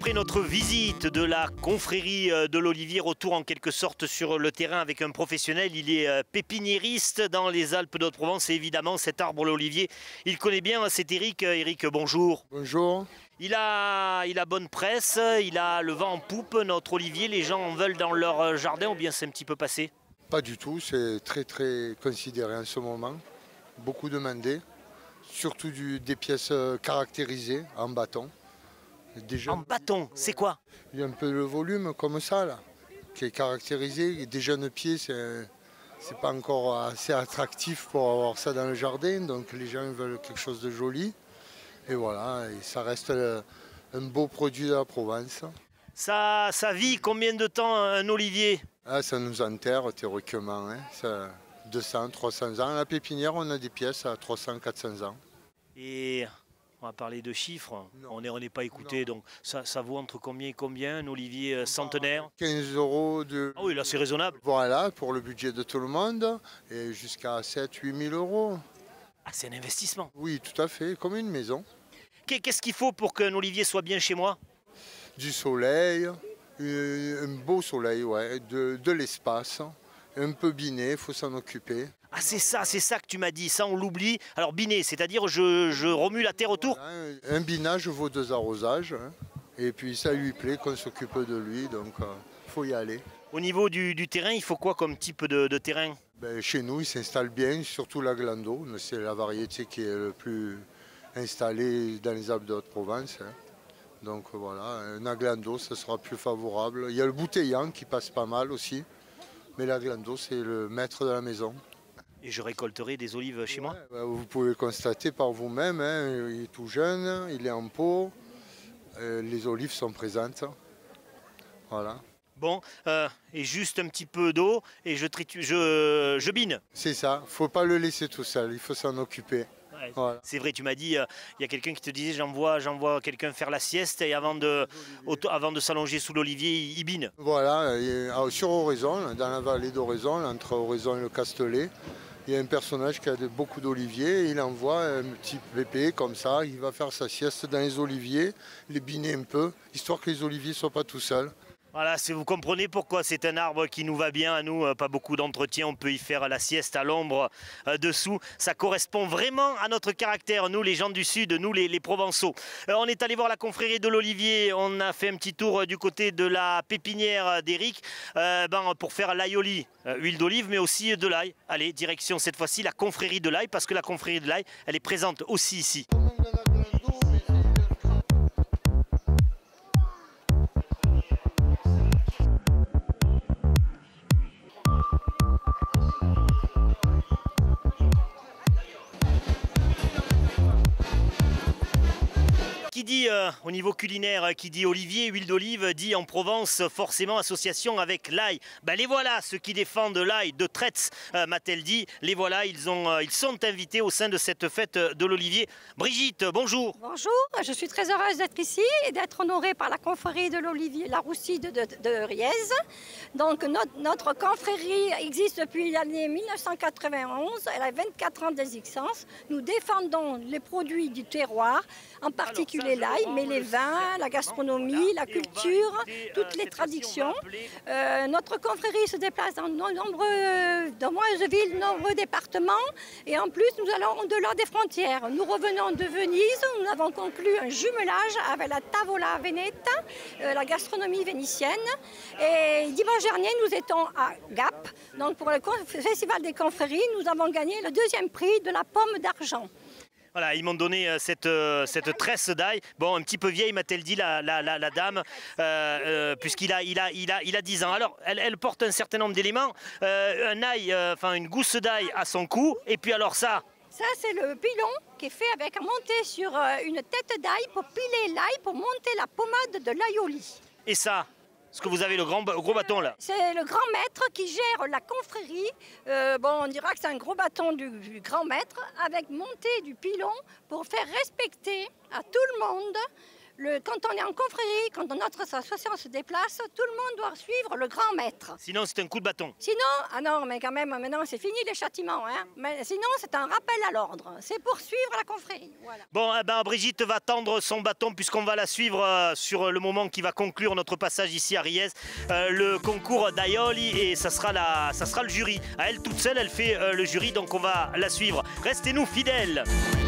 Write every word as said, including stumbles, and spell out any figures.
après notre visite de la confrérie de l'Olivier, retour en quelque sorte sur le terrain avec un professionnel. Il est pépiniériste dans les Alpes d'Haute-Provence et évidemment cet arbre l'Olivier, il connaît bien, c'est Eric. Eric, bonjour. Bonjour. Il a, il a bonne presse, il a le vent en poupe, notre Olivier. Les gens en veulent dans leur jardin ou bien c'est un petit peu passé? Pas du tout, c'est très très considéré en ce moment. Beaucoup demandé, surtout du, des pièces caractérisées en bâton. En bâton, c'est quoi? Il y a un peu le volume comme ça là, qui est caractérisé. Des jeunes pieds, c'est c'est pas encore assez attractif pour avoir ça dans le jardin, donc les gens veulent quelque chose de joli. Et voilà, et ça reste un beau produit de la Provence. Ça, ça vit combien de temps un olivier? Ah, ça nous enterre théoriquement, hein. Ça, deux cents, trois cents ans. À la pépinière, on a des pièces à trois cents, quatre cents ans. Et on va parler de chiffres, non. on n'est on n'est pas écouté, non. donc ça, ça vaut entre combien et combien un olivier centenaire? quinze euros de... Ah oui, là c'est raisonnable. Voilà, pour le budget de tout le monde, et jusqu'à sept à huit mille euros. Ah, c'est un investissement? Oui, tout à fait, comme une maison. Qu'est-ce qu'il faut pour qu'un olivier soit bien chez moi? Du soleil, un beau soleil, ouais, de, de l'espace, un peu biné, il faut s'en occuper. Ah c'est ça, c'est ça que tu m'as dit, ça on l'oublie. Alors biné, c'est-à-dire je, je remue la terre autour? Voilà, un binage vaut deux arrosages, hein, et puis ça lui plaît qu'on s'occupe de lui, donc il euh, faut y aller. Au niveau du, du terrain, il faut quoi comme type de, de terrain? Ben, chez nous, il s'installe bien, surtout la glando, c'est la variété qui est le plus installée dans les Alpes de Haute-Provence. Hein. Donc voilà, un aglando, ce sera plus favorable. Il y a le bouteillant qui passe pas mal aussi, mais l'aglando, c'est le maître de la maison. Et je récolterai des olives chez ouais, moi? Bah, vous pouvez constater par vous-même, hein, il est tout jeune, il est en pot, euh, les olives sont présentes. Voilà. Bon, euh, et juste un petit peu d'eau et je, tritu, je, je bine. C'est ça, il ne faut pas le laisser tout seul, il faut s'en occuper. Ouais, voilà. C'est vrai, tu m'as dit, il euh, y a quelqu'un qui te disait j'envoie j'envoie quelqu'un faire la sieste et avant de, avant de s'allonger sous l'olivier, il, il bine. Voilà, et, sur Oraison, dans la vallée d'Oraison, entre Oraison et le Castellet, il y a un personnage qui a de, beaucoup d'oliviers, il envoie un petit pépé comme ça, il va faire sa sieste dans les oliviers, les biner un peu, histoire que les oliviers ne soient pas tout seuls. Voilà, si vous comprenez pourquoi c'est un arbre qui nous va bien à nous, pas beaucoup d'entretien, on peut y faire la sieste à l'ombre euh, dessous. Ça correspond vraiment à notre caractère, nous les gens du Sud, nous les, les Provençaux. Euh, on est allé voir la confrérie de l'Olivier, on a fait un petit tour du côté de la pépinière d'Eric euh, ben, pour faire l'aïoli, euh, huile d'olive mais aussi de l'ail. Allez, direction cette fois-ci la confrérie de l'ail, parce que la confrérie de l'ail, elle est présente aussi ici. Qui dit euh, au niveau culinaire, qui dit olivier, huile d'olive, dit en Provence forcément association avec l'ail. Ben les voilà, ceux qui défendent l'ail de Tretz, euh, m'a-t-elle dit. Les voilà, ils, ont, euh, ils sont invités au sein de cette fête de l'olivier. Brigitte, bonjour. Bonjour, je suis très heureuse d'être ici et d'être honorée par la confrérie de l'olivier, la Rousside de, de, de Riez. Donc notre, notre confrérie existe depuis l'année mille neuf cent quatre-vingt-onze, elle a vingt-quatre ans d'existence. Nous défendons les produits du terroir, en particulier l'ail, mais les vins, la gastronomie, la culture, toutes les traditions. Euh, notre confrérie se déplace dans de nombreux, de nombreuses villes, de nombreux départements, et en plus nous allons au-delà des frontières. Nous revenons de Venise, nous avons conclu un jumelage avec la Tavola Veneta, euh, la gastronomie vénitienne, et dimanche dernier nous étions à Gap. Donc pour le Festival des confréries, nous avons gagné le deuxième prix de la pomme d'argent. Voilà, ils m'ont donné cette, euh, cette tresse d'ail. Bon, un petit peu vieille, m'a-t-elle dit, la, la, la, la dame, euh, euh, puisqu'il a, il a, il a, il a dix ans. Alors, elle, elle porte un certain nombre d'éléments. Euh, un ail, euh, enfin une gousse d'ail à son cou. Et puis alors ça Ça, c'est le pilon qui est fait avec monter sur une tête d'ail pour piler l'ail, pour monter la pommade de l'aïoli. Et ça Parce que vous avez le grand, gros bâton là. C'est le grand maître qui gère la confrérie. Euh, bon, on dira que c'est un gros bâton du, du grand maître avec montée du pilon pour faire respecter à tout le monde le, quand on est en confrérie, quand notre association se déplace, tout le monde doit suivre le grand maître. Sinon, c'est un coup de bâton. Sinon, ah non, mais quand même, maintenant, c'est fini les châtiments. Hein. Mais sinon, c'est un rappel à l'ordre. C'est pour suivre la confrérie. Voilà. Bon, eh ben, Brigitte va tendre son bâton puisqu'on va la suivre euh, sur le moment qui va conclure notre passage ici à Riez, euh, le concours d'Aioli, et ça sera, la, ça sera le jury. À elle toute seule, elle fait euh, le jury, donc on va la suivre. Restez-nous fidèles.